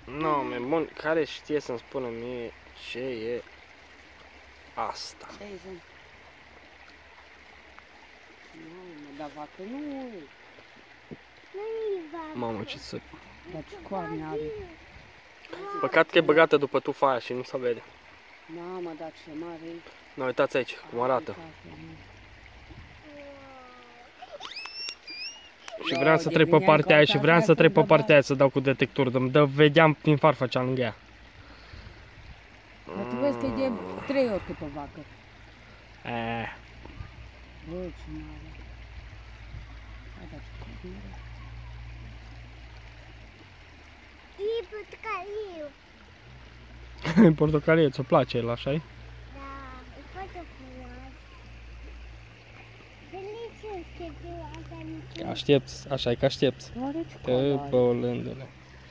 Nume bun, care știe să-mi spună mie ce e asta? Ce e, Zân? Dar vacă nu e. Mamă, ce să... Dar ce coarne are? Păcat că e băgată după tufa aia și nu se vede. Mamă, dar ce mare e. Nu, uitați aici, cum arată. Și vreau să trec pe partea aia și vreau să trec pe partea aia să dau cu detector, vedeam prin farfacea lângă ea. Dar tu vezi că e de 3 ori cât o vacă. Bă, ce mare. Hai, dar ce coarne are. E portocaliu. E portocalie, ți-o place el, așa-i? Da, e foarte frumos. Delicios, că tu asta nici. Aștepți, așa e că aștepți. Oare ce coarne are? Bolândule.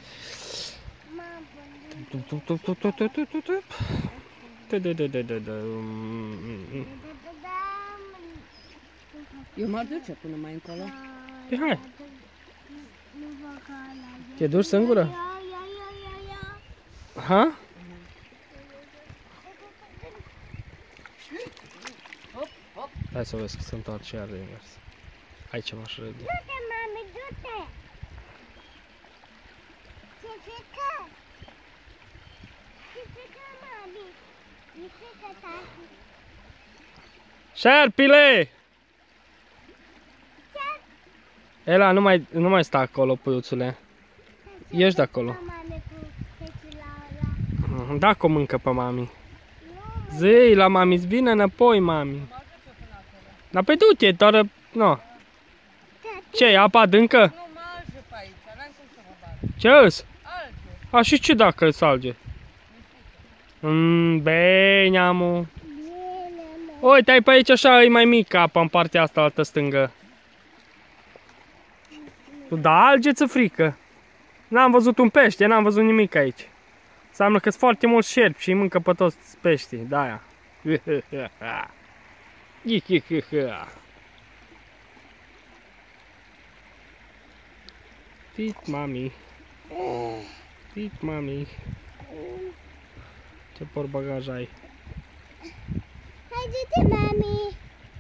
Eu m-ar duce până mai încolo. Hai. Te duci singură? Ha? Hai să vezi că se întoarce iar de invers. Aici m-aș râde. Du-te, mami, du-te! Ce frică? Ce frică, mami? E frică, tati. Șerpile! Ela, nu mai sta acolo, puiuțule. Ieși de acolo. Da, că o mâncă pe mami. Zi la mami, îți vine înapoi, mami. Dar pe du-te, doar... No. Ce, e apa adâncă? Nu mă alge pe aici, n-am cum să mă bag. Ce îs? Alge. A, și ce dacă îți alge? Bine, amu. Uite, ai pe aici așa, e mai mică apa în partea asta, altă stângă. Da, alge-ți frică. N-am văzut un pește, n-am văzut nimic aici. Înseamnă că sunt foarte mulți șerpi și îi mâncă pe toți peștii, de-aia. Tit mami. Tit mami. Ce portbagaj ai? Hai, du-te, mami.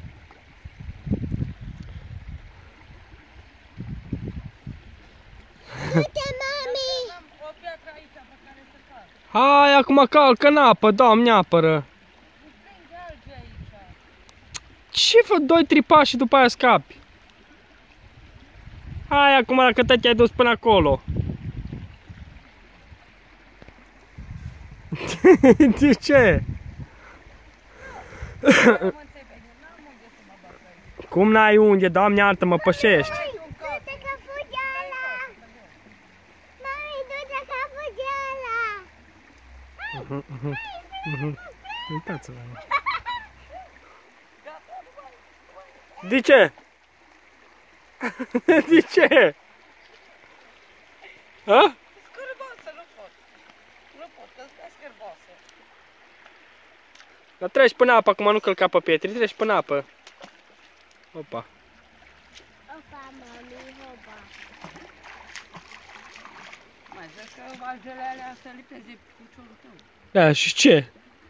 Du-te, mami. O piatră aici pe care să fac. Hai, acum calcă în apă, Doamne apără. Nu prinde alge aici. Ce fă, 2-3 pași și după aia scapi? Hai acum dacă te-ai dus până acolo. De ce? Cum n-ai unde? Doamne iartă-mă, pășești. Du-te că fuge ăla. Mami, du-te că fuge ăla. Uitați-vă. De ce? De ce? Ha? Scârbosă, nu pot. Nu pot, că stai scârbosă. Dar treci până apă, acum nu călca pe pietri, treci până apă. Opa. Opa, mami, hopa. Mai vezi că algele alea să lipeze piciorul tău. Da, și ce?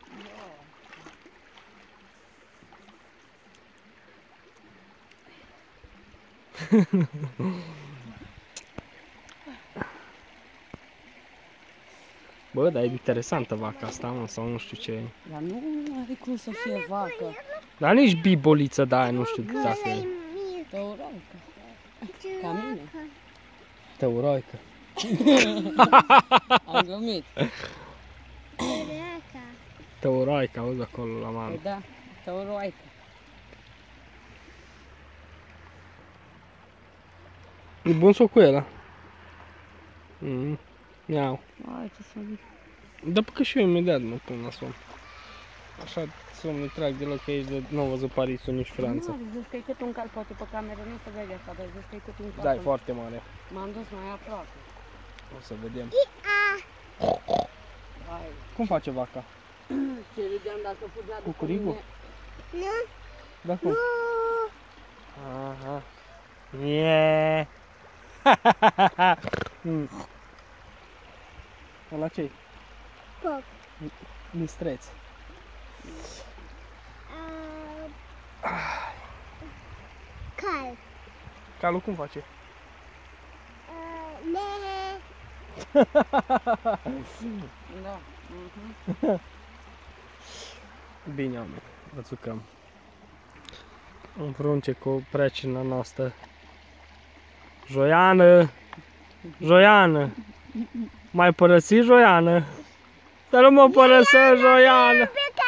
Bă, dar e interesantă vaca asta, mă, sau nu știu ce e. Dar nu are cum să fie vacă. Dar nici biboliță de aia, nu știu dacă e. Tăuroică. Ca mine. Tăuroică. Am glumit. Tăuroică, auzi acolo la mamă. Păi da, tăuroică. E bun sau cu ăla? Miau. Ai, ce somn. Da, că și eu imediat mă pun la somn. Așa somn nu trag deloc, că aici nu am văzut Parisul, nici Franța. Nu, zici că e cât un cal, poate pe cameră nu se vede așa, dar zici că e cât un cal. Da, e foarte mare. M-am dus mai aproape. O să vedem. Hai. Cum face vaca? Ce râdeam dacă fugea după Cucurigu? mine. Nu, Da, cum? nu. Aha. Yeah. La ce? Pop. Mistreț. Cal. Calul cum face? Lehe. Da. Bine, oameni, vă țucăm. Un frunce cu precina noastră. Joiană! Joiană! Mai părăsi Joiană? Să nu mă părăsă Joiană!